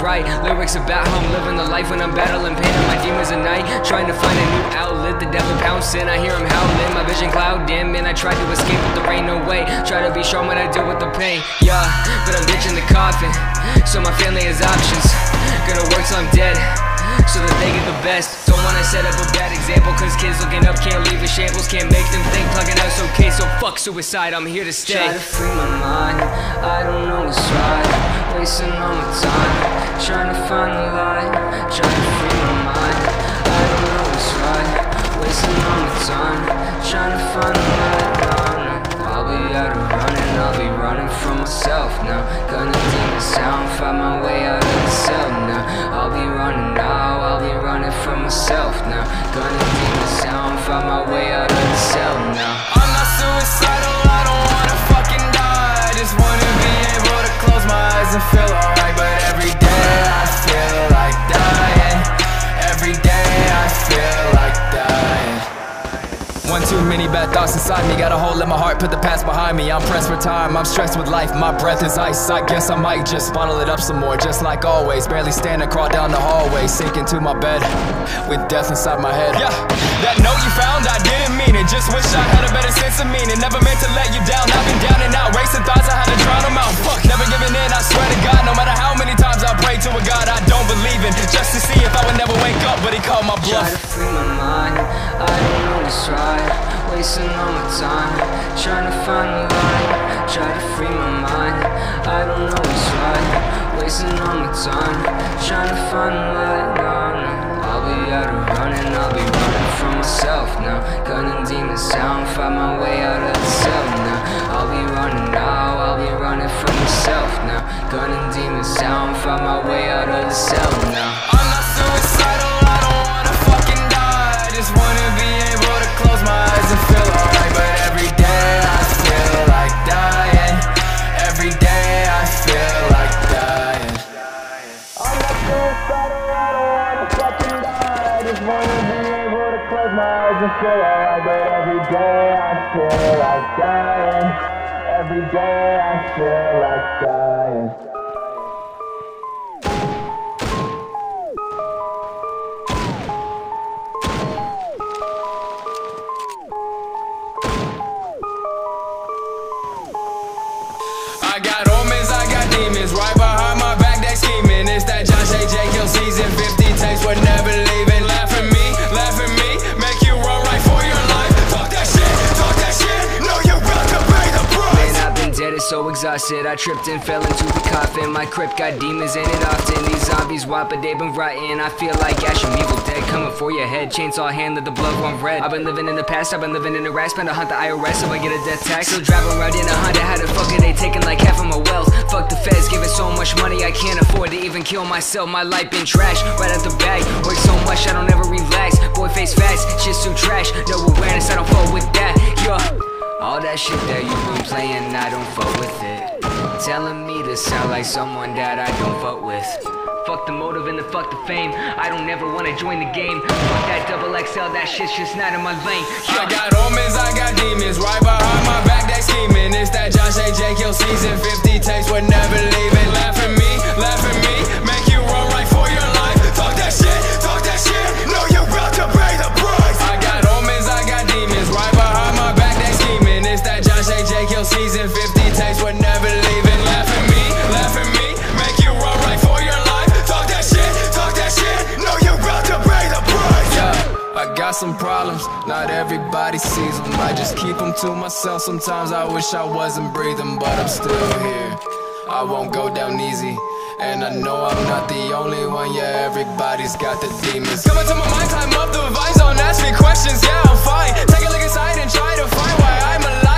write lyrics about how I'm living the life when I'm battling pain and my demons at night, trying to find a new outlet. The devil pouncing, I hear him howling, my vision cloud dim, and I try to escape but there ain't no way. Try to be strong when I deal with the pain, yeah, but I'm ditching the coffin, so my family has options. Gonna work till I'm dead, so that they get the best. Don't wanna set up a bad example, cause kids looking up can't leave the shambles. Can't make them think plugging out's okay, so fuck suicide, I'm here to stay. Try to free my mind, I don't know what's right, wasting all my time, trying to find the light. Try to free my mind, I don't know what's right, wasting all my time, trying to find the light. I'll be out of running, I'll be running from myself now. Gonna demon sound, find my way out of the cell now. I'll be running now, I'll be running from myself now. Gonna demon sound, find my way out of the cell now. I'm not suicidal, I don't wanna fucking die. I just wanna be able to close my eyes and feel alright. But every day I feel like dying. Every day I feel like dying. One too many bad thoughts inside me, got a hole in my heart, put the past behind me. I'm pressed for time, I'm stressed with life, my breath is ice. I guess I might just bottle it up some more, just like always. Barely standing, crawl down the hallway, sink into my bed with death inside my head. Yeah, that note you found, I didn't mean it, just wish I had a better sense of meaning. Never meant to let you down, I've been down and out, racing thoughts, I had to drown them out. Fuck, never giving in, I swear to God. No matter how many times I pray to a God I don't believe in, just to see if I would never wake up, but he called my bluff. Try to free my mind, I don't know what's right, wasting all my time, trying to find the light. Try to free my mind, I don't know what's right, wasting all my time, trying to find the light. I'll be out of running, I'll be running from myself now. Gonna demon sound, find my way out of the cell now. I'll be running now, I'll be running from myself now. Gonna demon sound, find my way out of the cell now. I'm not suicidal, I don't wanna fucking die. I just wanna be able to close my eyes and feel alright. But every day I feel like dying. Every day I feel like dying. I'm not suicidal, I don't wanna fucking die. I just wanna be able to close my eyes and feel alright. But every day I feel like dying. Every day I feel like dying. I got omens, I got demons, right behind my back, they scheming. It's that Josh A.J. Kill season, 50 takes, we're never leaving. Laugh at me, make you run right for your life. Talk that shit, know you're about to pay the price. Man, I've been dead and so exhausted, I tripped and fell into the coffin. My crypt got demons in it often, these zombies wild but they been rotten. I feel like Ash from Evil Dead coming for your head. Chainsaw hand, let the blood run red. I've been living in the past, I've been living in the rats, been to hunt the IRS so I get a death tax. Still driving around in a Honda, how the fuck are they taking like half of my wealth? Fuck the feds, giving so much money I can't afford to even kill myself. My life been trash, right out the bag. Work so much I don't ever relax. Boy face facts, shit's too trash. No awareness, I don't fuck with that. Yo, all that shit that you been playing, I don't fuck with it. Telling me to sound like someone that I don't fuck with. Fuck the motive and the fuck the fame, I don't ever wanna join the game. Fuck that double XL, that shit's just not in my lane. I got omens, I got demons, right behind my back, they scheming. It's that Josh A.J. Kill season, 50 takes, we're never leaving. Laugh at me, make you run right for your life. Talk that shit, know you're about to pay the price. I got omens, I got demons, right behind my back, they scheming. It's that Josh A.J. Kill season, 50 takes, we're never leaving. Laugh at me, make you run right for your life. Talk that shit, know you're about to pay the price. Yeah, I got some problems, not everybody sees them. I just keep them to myself, sometimes I wish I wasn't breathing. But I'm still here, I won't go down easy. And I know I'm not the only one, yeah, everybody's got the demons. Coming to my mind, time up the vibes, don't ask me questions, yeah, I'm fine. Take a look inside and try to find why I'm alive.